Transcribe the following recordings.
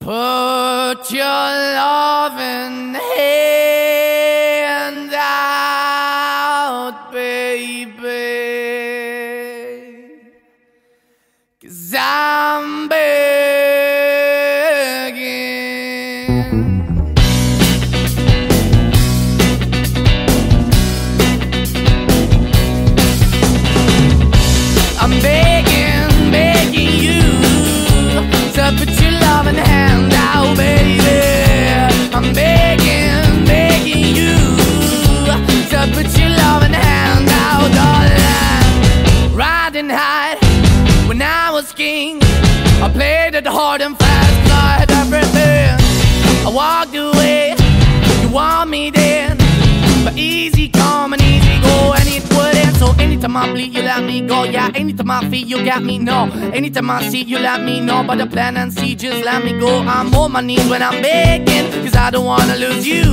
Put your loving hand out, baby, 'cause I'm begging. I'm begging, begging you to put your loving hand out, baby. I'm begging, begging you to put your loving hand out, darling. Riding high when I was king, I played it hard and fast, 'cause I had everything. I walked away, you want me then, but easy come and easy go, and it wouldn't. So anytime I bleed, you let me go. Yeah, anytime I feel, you got me, no. Anytime I see, you let me know. But the plan and see, just let me go. I'm on my knees when I'm begging, 'cause I don't wanna lose you.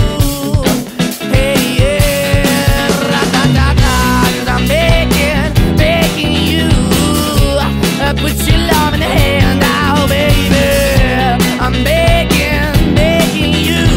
Hey, yeah, ratatata, 'cause I'm begging, begging you. Put your love in the hand out, baby. I'm begging, begging you.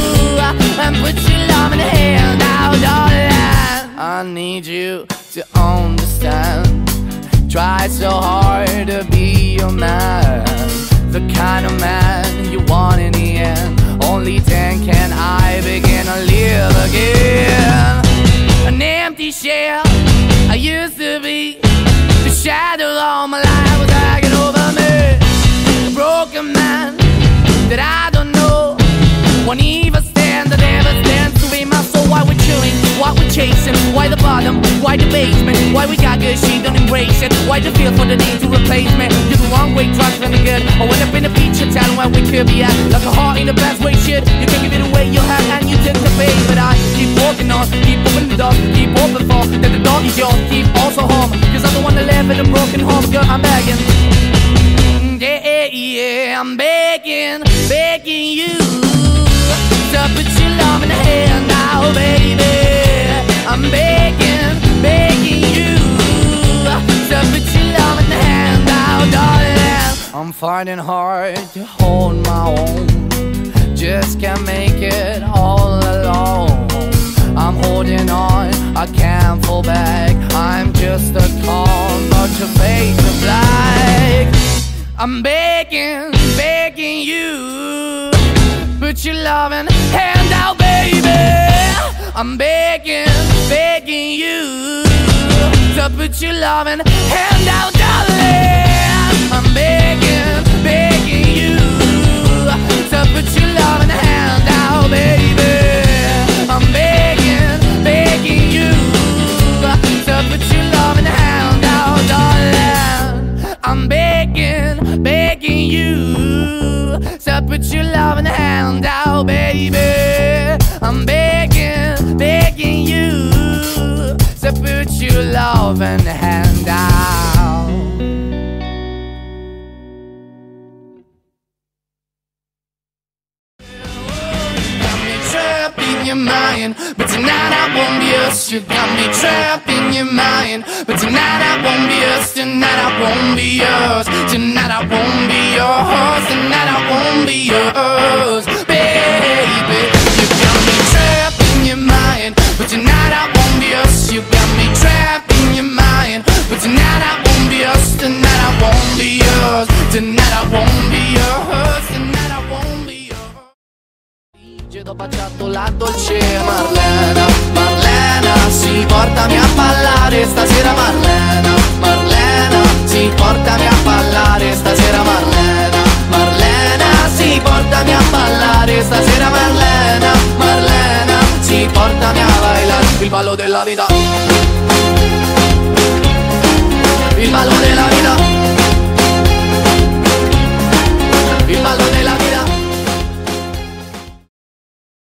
Put your love in the hand out, darling. I need you to understand. Try so hard to be your man, the kind of man you want in the end. Only then can I begin to live again. An empty shell I used to be, the shadow all my life was hanging over me. A broken man that I don't know won't even stand, that never stands to be my soul. Why we're chilling, why we're chasing, why the bottom, why the basement, why we got good, she don't embrace it. Why the feel for the need to replace me? You're the wrong way, trying to be good. I went up in the feature town where we could be at, like a heart in the best way, shit. You can give it away, you have, and you tend to pay. But I keep walking on, keep opening the door, keep open for that the door is yours, keep also home, 'cause I'm the one that live in a broken home. Girl, I'm begging, yeah, yeah, I'm begging, begging you to put your love in the hand now, baby. I'm begging, begging you to put your love in the hand now, darling. I'm fighting hard to hold my own, just can't make it all alone. I'm holding on, I can't fall back. I'm just a call, but your face is black. I'm begging, begging you, put your loving hand out, baby. I'm begging, begging you to put your loving hand out, darling. I'm begging, begging you to put your loving hand out, baby. I'm begging, begging you to put your loving hand out, darling. I'm begging, begging you to put your loving hand out, baby. I'm begging, begging you to put your loving hand out. Got me trapped in your mind, but tonight I won't be yours. You got me trapped in your mind, but tonight I won't be yours. Tonight I won't be yours. Tonight I won't be yours. Tonight I won't be yours, baby. You got me trapped in your mind, but tonight I won't be yours. You got me trapped in your mind, but tonight I won't be yours. Tonight I won't be yours. Tonight I won't be yours. Tonight I won't be yours. Ho baciato la dolce Marlena, Marlena, sì, portami a ballare stasera, Marlena, Marlena, sì, portami a ballare stasera, Marlena, Marlena, sì, portami a ballare stasera, Marlena, Marlena, sì, portami a ballare il ballo della vita.